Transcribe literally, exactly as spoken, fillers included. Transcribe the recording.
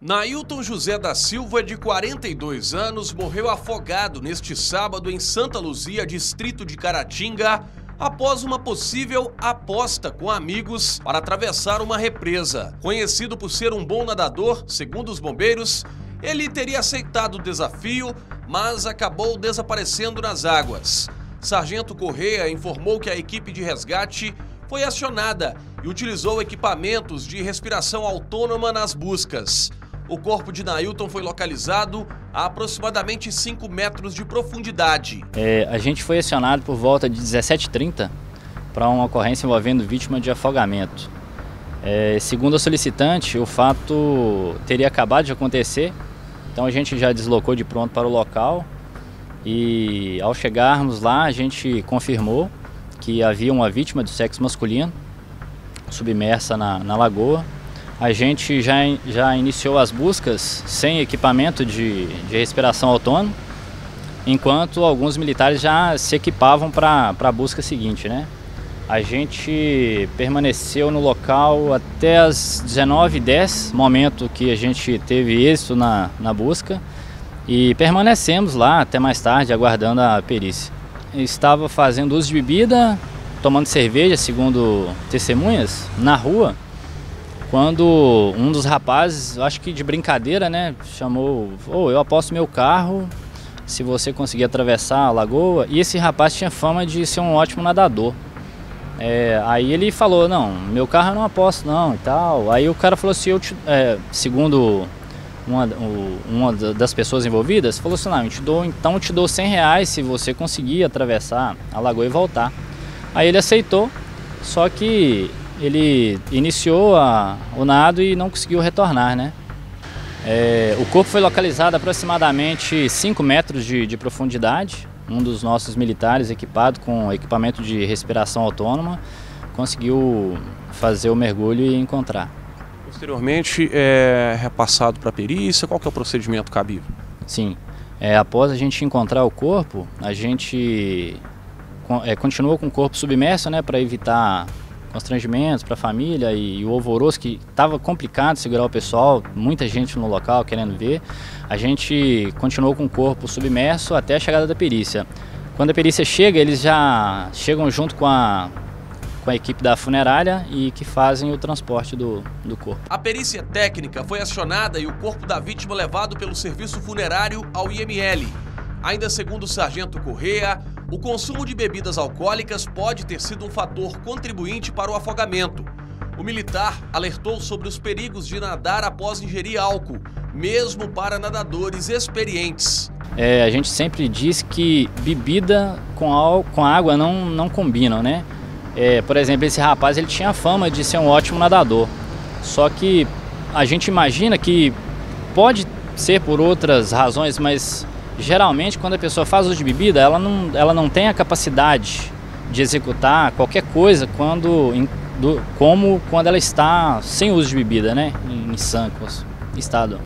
Nailton José da Silva, de quarenta e dois anos, morreu afogado neste sábado em Santa Luzia, distrito de Caratinga, após uma possível aposta com amigos para atravessar uma represa. Conhecido por ser um bom nadador, segundo os bombeiros, ele teria aceitado o desafio, mas acabou desaparecendo nas águas. Sargento Correia informou que a equipe de resgate foi acionada e utilizou equipamentos de respiração autônoma nas buscas. O corpo de Nailton foi localizado a aproximadamente cinco metros de profundidade. É, a gente foi acionado por volta de dezessete e trinta para uma ocorrência envolvendo vítima de afogamento. É, segundo a solicitante, o fato teria acabado de acontecer, então a gente já deslocou de pronto para o local e ao chegarmos lá a gente confirmou que havia uma vítima do sexo masculino submersa na, na lagoa. A gente já, já iniciou as buscas sem equipamento de, de respiração autônoma, enquanto alguns militares já se equipavam para a busca seguinte, né? A gente permaneceu no local até as dezenove e dez, momento que a gente teve êxito na, na busca, e permanecemos lá até mais tarde, aguardando a perícia. Estava fazendo uso de bebida, tomando cerveja, segundo testemunhas, na rua, quando um dos rapazes, acho que de brincadeira, né, chamou, oh, eu aposto meu carro se você conseguir atravessar a lagoa. E esse rapaz tinha fama de ser um ótimo nadador. É, aí ele falou, não, meu carro eu não aposto não e tal. Aí o cara falou assim, eu te, é, segundo uma, uma das pessoas envolvidas, falou assim, não, eu te dou, então eu te dou cem reais se você conseguir atravessar a lagoa e voltar. Aí ele aceitou, só que ele iniciou a, o nado e não conseguiu retornar, né? É, o corpo foi localizado a aproximadamente cinco metros de, de profundidade. Um dos nossos militares, equipado com equipamento de respiração autônoma, conseguiu fazer o mergulho e encontrar. Posteriormente, é repassado para a perícia. Qual que é o procedimento cabível? Sim, é, após a gente encontrar o corpo, a gente é, continua com o corpo submerso, né, para evitar constrangimentos para a família e, e o alvoroço, que estava complicado segurar o pessoal, muita gente no local querendo ver. A gente continuou com o corpo submerso até a chegada da perícia. Quando a perícia chega, eles já chegam junto com a, com a equipe da funerária e que fazem o transporte do, do corpo. A perícia técnica foi acionada e o corpo da vítima levado pelo serviço funerário ao I M L. Ainda segundo o sargento Correia, o consumo de bebidas alcoólicas pode ter sido um fator contribuinte para o afogamento. O militar alertou sobre os perigos de nadar após ingerir álcool, mesmo para nadadores experientes. É, a gente sempre diz que bebida com, álcool, com água não, não combinam, né? É, por exemplo, esse rapaz ele tinha fama de ser um ótimo nadador, só que a gente imagina que pode ser por outras razões, mas geralmente, quando a pessoa faz uso de bebida, ela não, ela não tem a capacidade de executar qualquer coisa quando, em, do, como quando ela está sem uso de bebida, né? Em sã estado.